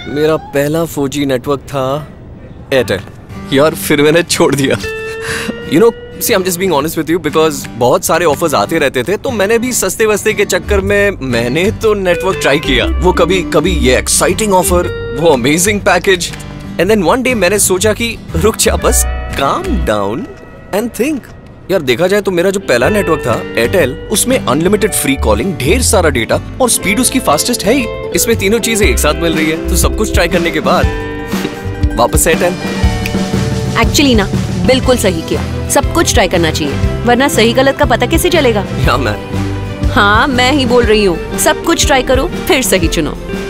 मेरा पहला 4G network था एयरटेल यार, फिर मैंने छोड़ दिया। See, I'm just being honest with you because बहुत सारे ऑफर्स आते रहते थे, तो मैंने भी सस्ते वस्ते के चक्कर में मैंने तो नेटवर्क ट्राई किया। वो कभी ये एक्साइटिंग ऑफर, वो amazing package, and then one day मैंने सोचा कि रुक जा, बस काम डाउन एंड थिंक। यार देखा जाए तो मेरा जो पहला नेटवर्क था एयरटेल, उसमें अनलिमिटेड फ्री कॉलिंग, ढेर सारा डेटा और स्पीड उसकी फास्टेस्ट है ही। इसमें तीनों चीजें एक साथ मिल रही है, तो सब कुछ ट्राई करने के बाद वापस एयरटेल। एक्चुअली ना, बिल्कुल सही किया। सब कुछ ट्राई करना चाहिए, वरना सही गलत का पता कैसे चलेगा। हाँ मैं ही बोल रही हूँ, सब कुछ ट्राई करो फिर सही चुनो।